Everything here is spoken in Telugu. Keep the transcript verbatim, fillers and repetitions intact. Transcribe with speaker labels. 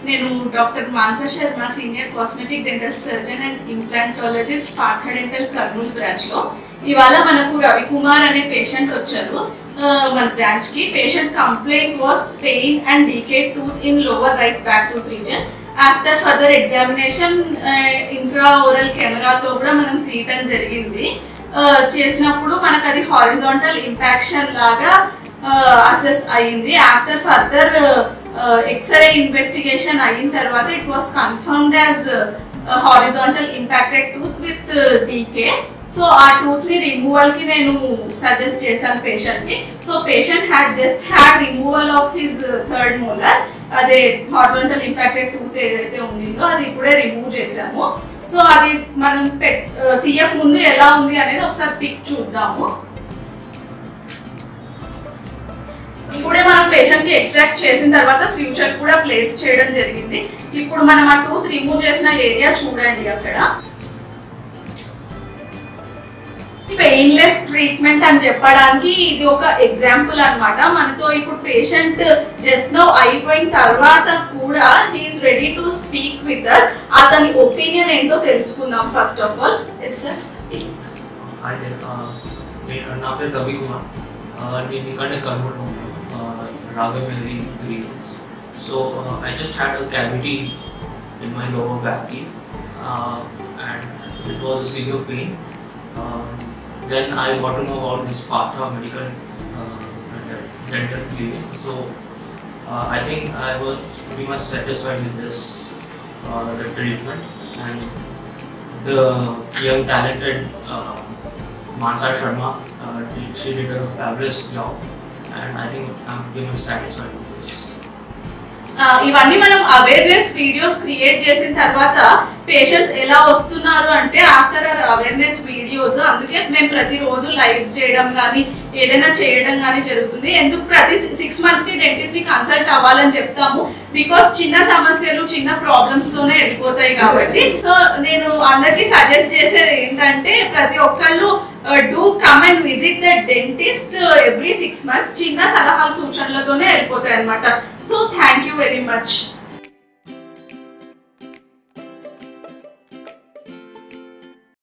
Speaker 1: నేను doctor Manasa Sharma senior cosmetic dental surgeon and implantologist Partha dental Kurnool branch లో ఇవాళ మనకు రవికుమార్ అనే పేషెంట్ వచ్చారు మన బ్రాంచ్ కి. Patient complaint was pain and decayed tooth in lower right back tooth reason. After further examination intra oral కెమెరాతో కూడా మనం తీయటం జరిగింది. చేసినప్పుడు మనకు అది హారిజాంటల్ ఇంపాక్షన్ లాగా అసెస్ అయ్యింది. ఆఫ్టర్ ఫర్దర్ ఎక్స్రే ఇన్వెస్టిగేషన్ అయిన తర్వాత it was confirmed as horizontal impacted tooth with decay. So ఆ టూత్ ని రిమూవల్ కి నేను సజెస్ట్ చేశాను పేషెంట్ కి. So patient had just had removal of his third Moller. అదే హారిజాంటల్ ఇంపాక్టెడ్ టూత్ ఏదైతే ఉండిందో అది ఇప్పుడే రిమూవ్ చేసాము. సో అది మనం తీయక ముందు ఎలా ఉంది అనేది ఒకసారి పిక్ చూద్దాము. ఇప్పుడే మనం పేషెంట్ కి ఎక్స్ట్రాక్ట్ చేసిన తర్వాత ఫ్యూచర్స్ కూడా ప్లేస్ చేయడం జరిగింది. ఇప్పుడు మనం ఆ టూత్ రిమూవ్ చేసిన ఏరియా చూడండి. అక్కడ పెయిన్లెస్ ట్రీట్మెంట్ అని చెప్పడానికి ఇది ఒక ఎగ్జాంపుల్ అన్నమాట. మనతో ఇప్పుడు పేషెంట్ జస్ట్ నౌ అయిపోయిన తర్వాత కూడా he's ready to speak with us. అతని ఒపీనియన్ ఏంటో తెలుసుకుందాం. First of all yes sir speak.
Speaker 2: నా పేరు రవికుమార్. నేను ఇక్కడనే కర్నూలు రాఘవేరి. So I just had a cavity in my lower back teeth and it was a severe pain. Then I got to know about this Partha medical uh, dental clinic. So uh, I think I was pretty much satisfied with this uh, the treatment, and the young talented uh, Mansa Sharma, uh, she did a fabulous job, and I think I'm pretty much satisfied with this.
Speaker 1: ఇవన్నీ మనం అవేర్నెస్ వీడియోస్ క్రియేట్ చేసిన తర్వాత పేషెంట్స్ ఎలా వస్తున్నారు అంటే ఆఫ్టర్ అవర్ అవేర్నెస్ వీడియోస్, అందుకే మేము ప్రతిరోజు లైవ్ చేయడం కానీ ఏదైనా చేయడం కానీ జరుగుతుంది. ఎందుకు ప్రతి సిక్స్ మంత్స్ కి డెంటిస్ట్ ని కన్సల్ట్ అవ్వాలని చెప్తాము, బికాస్ చిన్న సమస్యలు చిన్న ప్రాబ్లమ్స్ తోనే వెళ్ళిపోతాయి కాబట్టి. సో నేను అందరికి సజెస్ట్ చేసేది ఏంటంటే ప్రతి ఒక్కళ్ళు do come and visit the dentist every six months. చిన్న సలహాలు సూచనలతోనే వెళ్ళిపోతాయి అనమాట. So thank you very much.